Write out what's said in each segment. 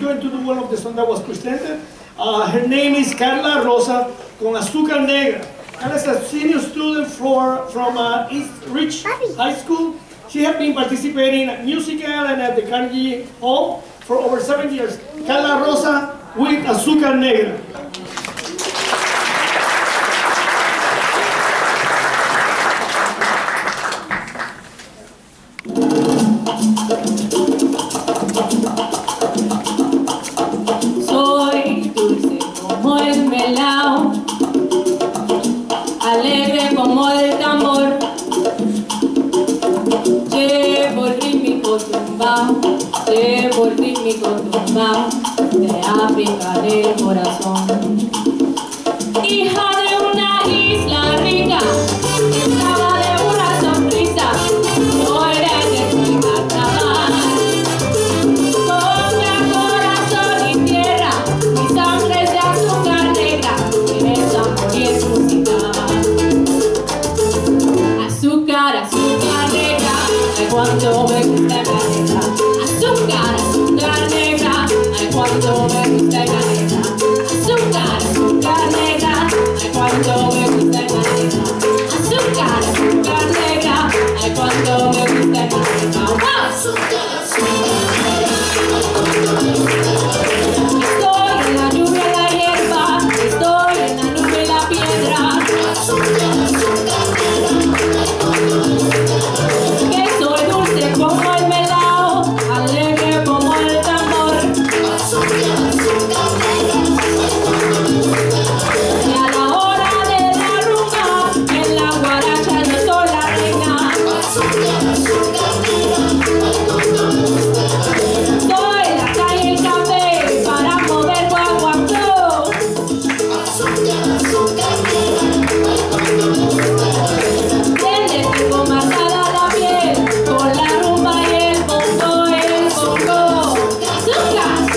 going to do one of the songs that was presented. Her name is Carla Rosa con Azúcar Negra. Carla is a senior student from East Ridge High School. She has been participating at musical and at the Carnegie Hall for over 7 years. Carla Rosa with Azúcar Negra. Soy dulce como el melao, alegre como el tambor, llevo el rítmico tumbao, llevo el rítmico tumbao de África del corazón. Hija de una isla rica, esclava de una sonrisa, no eres de mi carnaval. Con mi corazón y tierra, mi sangre es de azúcar negra, eres amor y es música. Azúcar, azúcar negra, ay cuánto me gusta la negra. Azúcar, azúcar negra, ay cuánto me gusta la negra. Azúcar, azúcar negra, ay cuánto me gusta la negra. Azúcar, azúcar negra, ay cuánto me gusta la negra. ¡Wow! Azúcar, estoy en la lluvia y la hierba, estoy en la nube y la piedra. Que soy dulce como el melao, alegre como el tambor. Y a la hora de la rumba, en la guaracha yo soy la reina. Soy la calle y el café para mover guaguancó. Donde tengo marcada la piel con la rumba y el bongo, el bongo. Azúcar.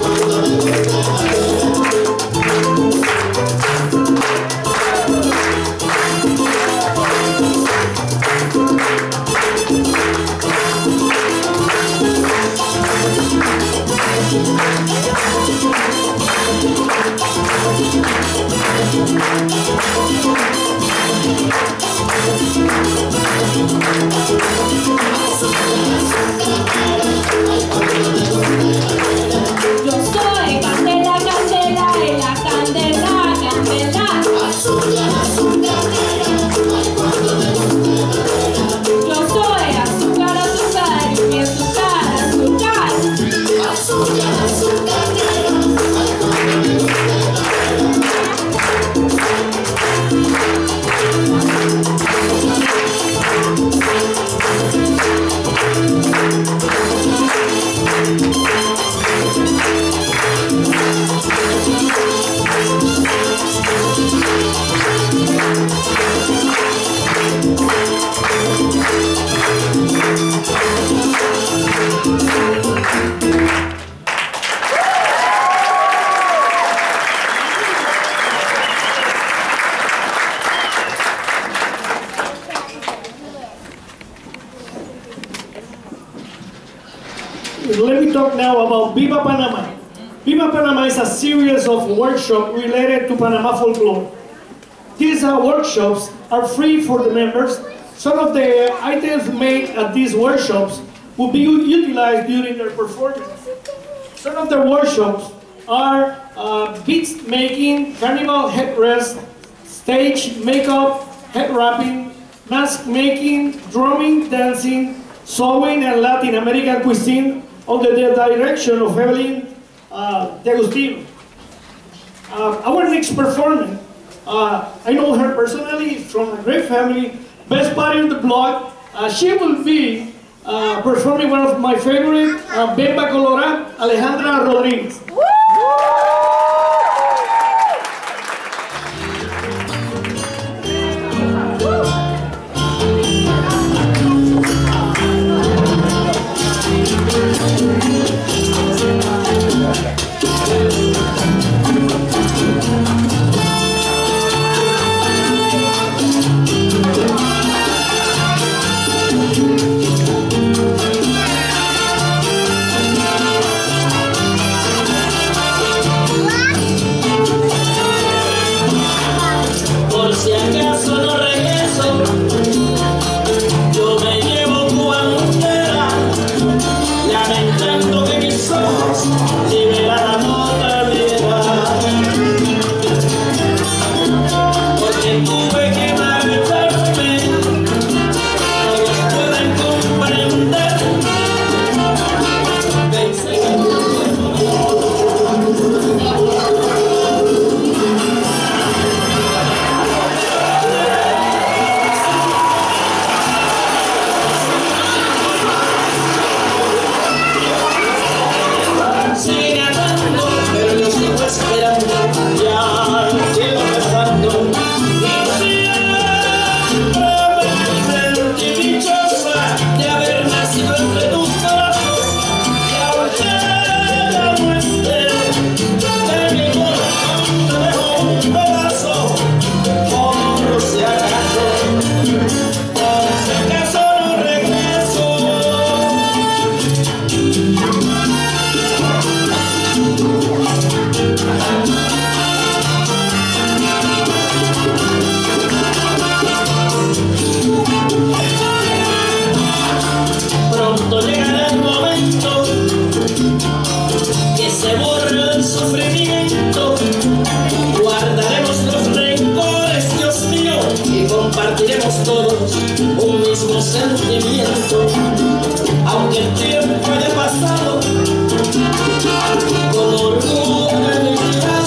Yo soy candela, candela, y la candela, candela. Yo soy azúcar, azúcar, y mi azúcar, azúcar. Let me talk now about Viva Panama. Viva Panama is a series of workshops related to Panama folklore. These workshops are free for the members. Some of the items made at these workshops will be utilized during their performance. Some of the workshops are beads making, carnival headrest, stage makeup, head wrapping, mask making, drumming, dancing, sewing, and Latin American cuisine under the direction of Evelyn D'Agostino. Our next performer, I know her personally, from a great family, best buddy on the block. She will be performing one of my favorite, Bemba Colorada, Alejandra Rodriguez. se borra el sufrimiento. Guardaremos los rencores, Dios mío, y compartiremos todos un mismo sentimiento. Aunque el tiempo haya pasado, con orgullo de mi vida,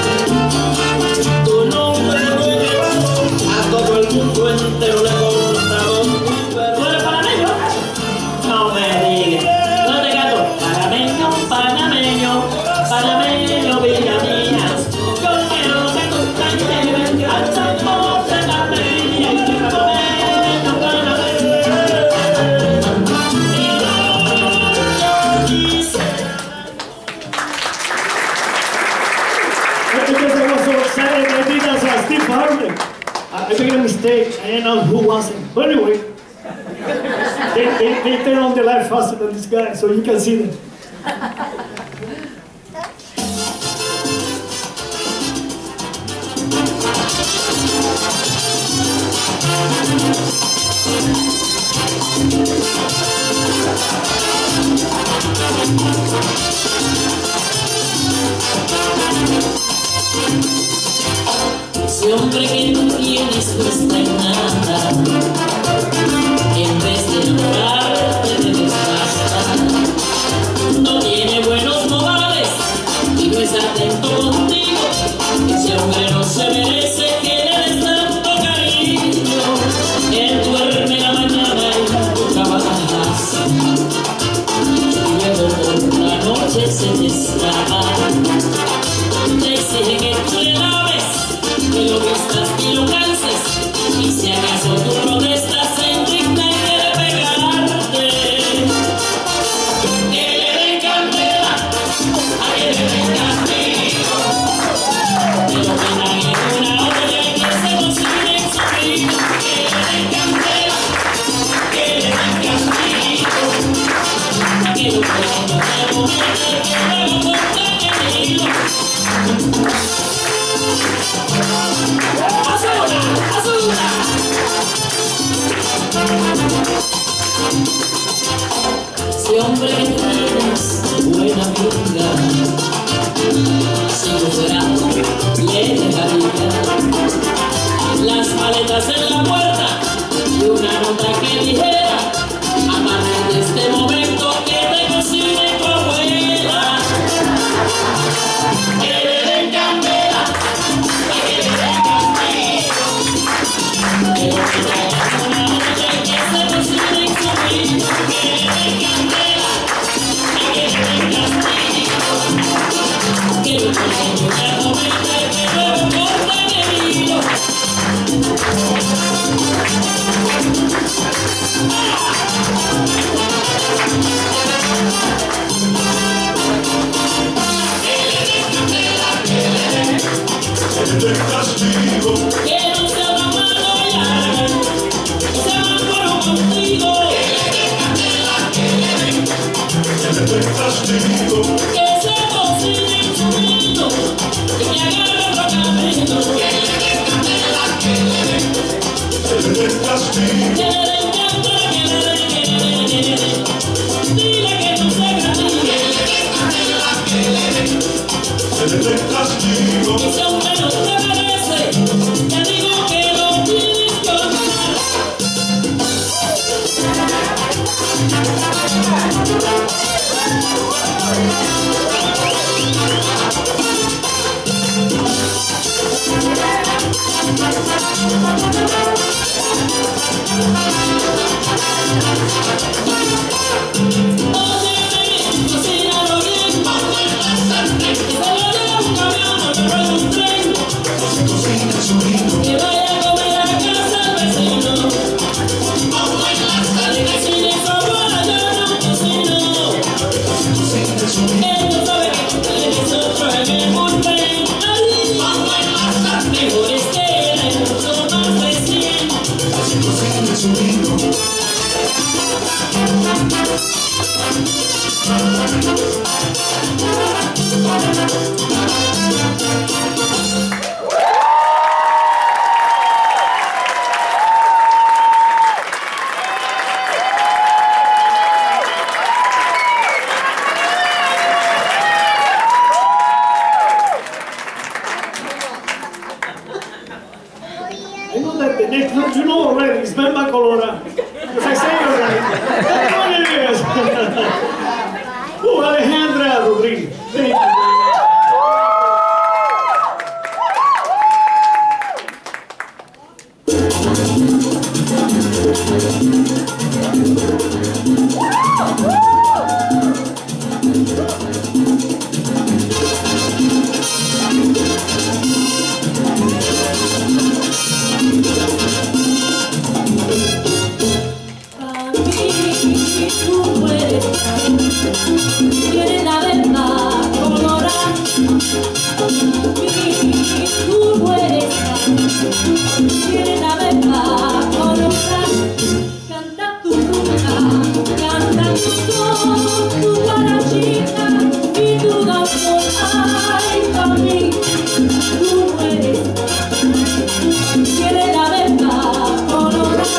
tu nombre lo he llevado, a todo el mundo entero le he contado. ¿Tú eres panameño? No me digas. ¿Dónde canto? Panameño, panameño, panameño, vida mía. Yo quiero que tú te lleves al sabor de la bella y panameño, panameño. Because I was so excited, I did as Steve Harvey. I made a mistake. I didn't know who was it. But anyway, they turn on the light faster than this guy, so you can see them. Ese hombre que tú tienes no está en nada, en vez de enamorarte te desgasta. No tiene buenos modales y no es atento contigo. Ese hombre no se merece que le des tanto cariño. Él duerme la mañana y tú trabajas, y luego por la noche se te escapa. Te exige que tú le laves, que lo vistas y lo canses, y si acaso tú protestas se indigna y quiere pegarte. Que le den candela, a que le den castigo, que lo metan en una olla y que se cocinen su vida. Que le den candela, que le den castigo, que lo metan en una olla y que luego corten el hilo. ¡Azula! ¡Azula! Ese hombre que tienes buena amiga, si no fuera, le dejaría las maletas en la puerta y una nota que dijera: a partir de este momento que te cocine tu abuela. Que le den candela, que le den castigo, que lo que traigan una olla y que se cocinen su vida. Que le den candela, que le den castigo, que lo que traigan una cometa y que luego corten el hilo. Castigo. Que no se haga malo ya, que se haga coro contigo. Que le den Castigo. que se cocine en su nido, que agarre otro camino. Que le den candela, que le den Castigo. candela, que le den. Dile que no se gradía. Que le den Castigo. que ese hombre no te merece. Te digo que lo tienes que olvidar. Cocínalo bien, que se lo lleve un camión o que ruede un tren, Cocina su hijo. que vaya a comer a casa al vecino. Que cocine su abuela, yo no cocino. Cocina su hijo. Él no sabe que tú tienes otro en el bullpen. Mejor es que él mucho más de 100. Cocina su hijo. you know already, it's Bemba Colora. Because I say it already. That's what it is. Oh, Alejandra Rodriguez. Thank you. Tiene la verba colorada, tu huella, tiene la verba colorada, canta tu rumba, canta tu son, tu guarachita y tu danzón, ay, mami, tu huella, tiene la verba colorada.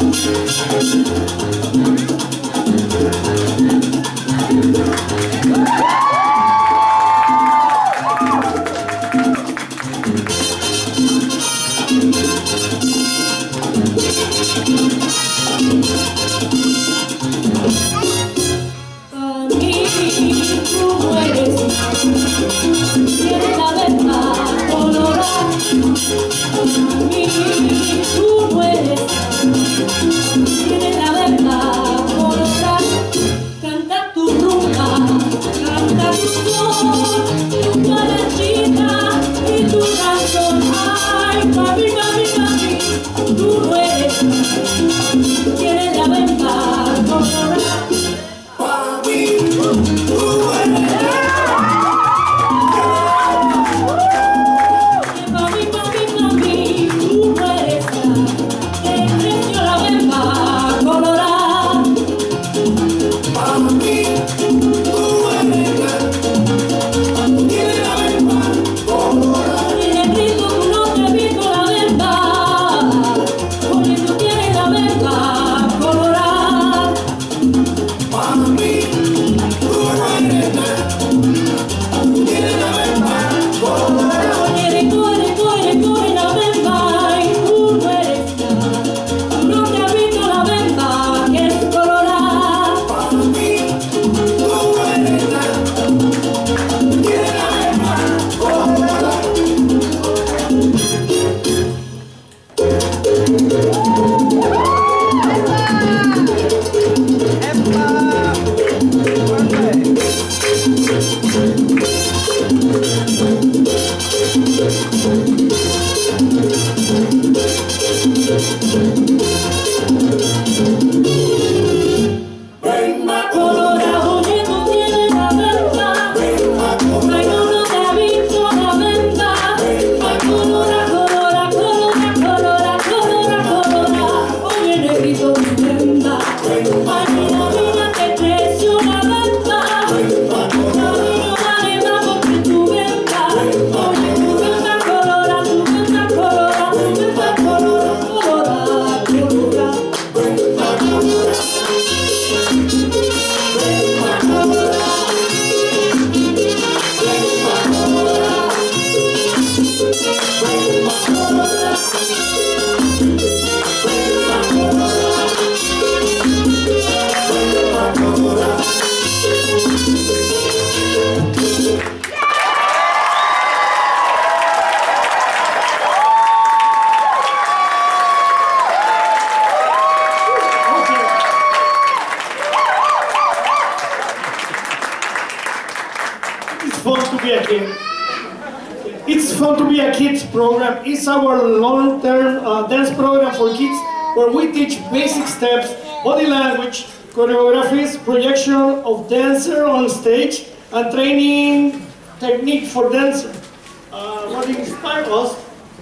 It's fun to be a kids program. It's our long-term dance program for kids where we teach basic steps, body language, choreographies, projection of dancer on stage, and training technique for dancer. What inspired us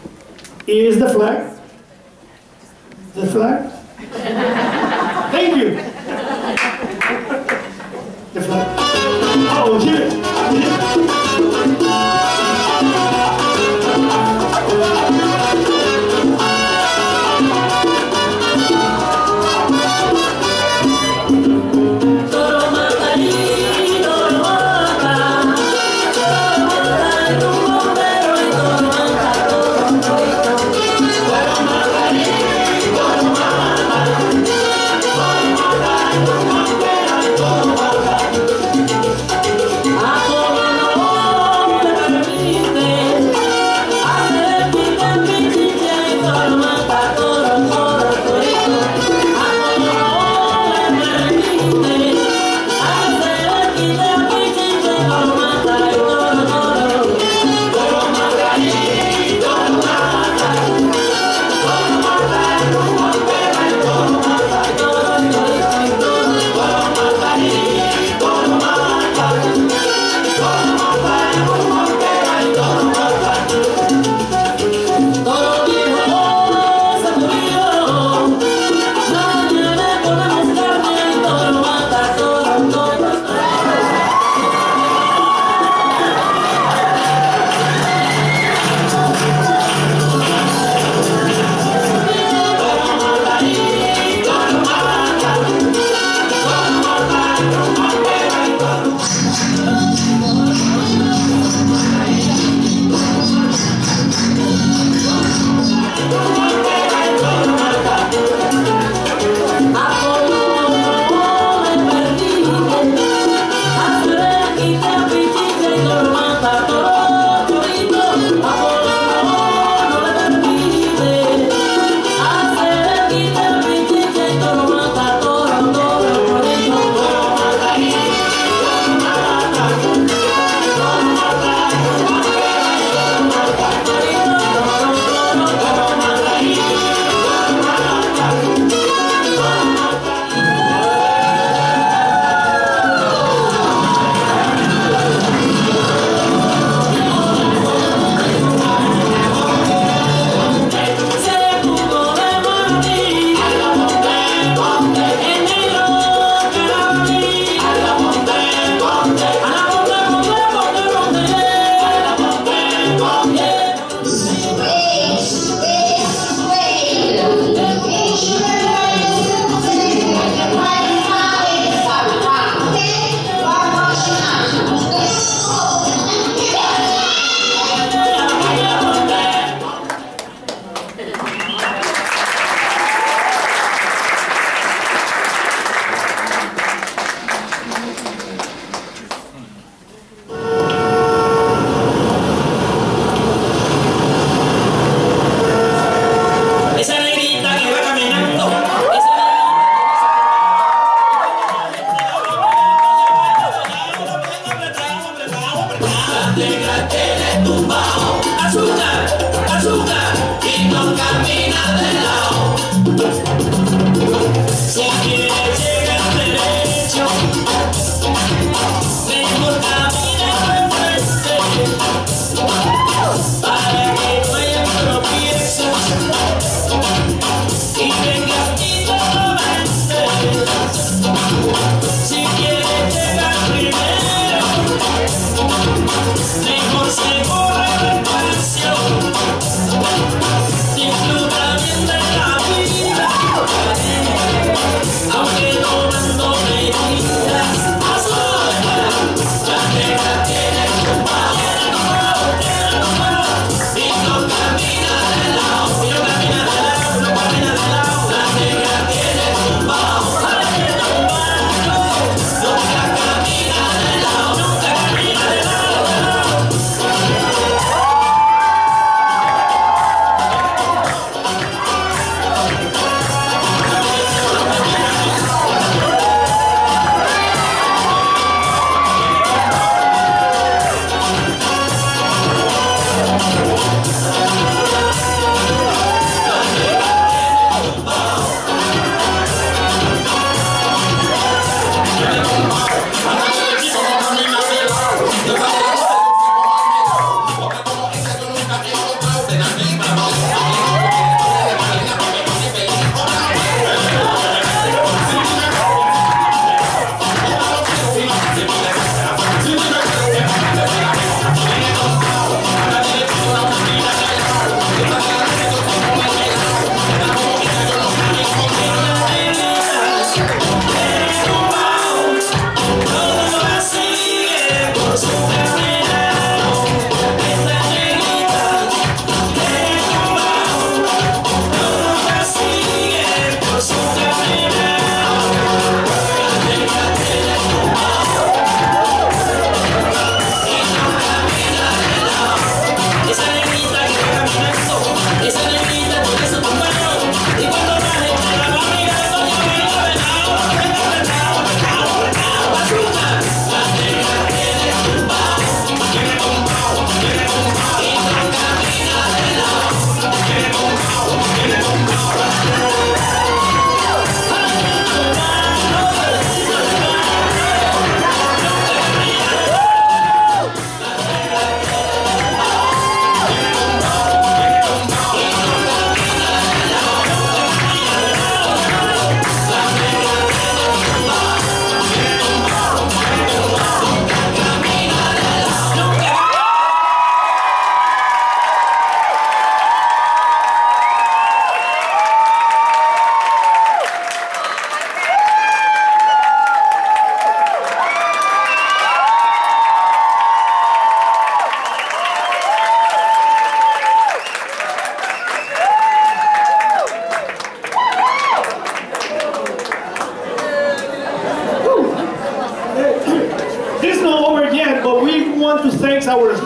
is the flag. The flag. Thank you. The flag. Oh, here. Disfruta bien de la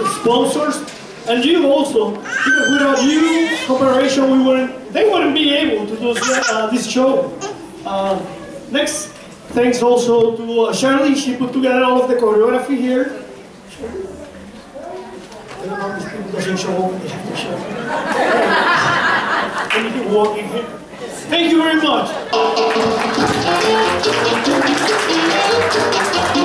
sponsors, and you also. Because without you cooperation, they wouldn't be able to do this show. Next, thanks also to Shirley. She put together all of the choreography here. I don't know if this people doesn't show up, they have to show. I need to walk in here. Thank you very much.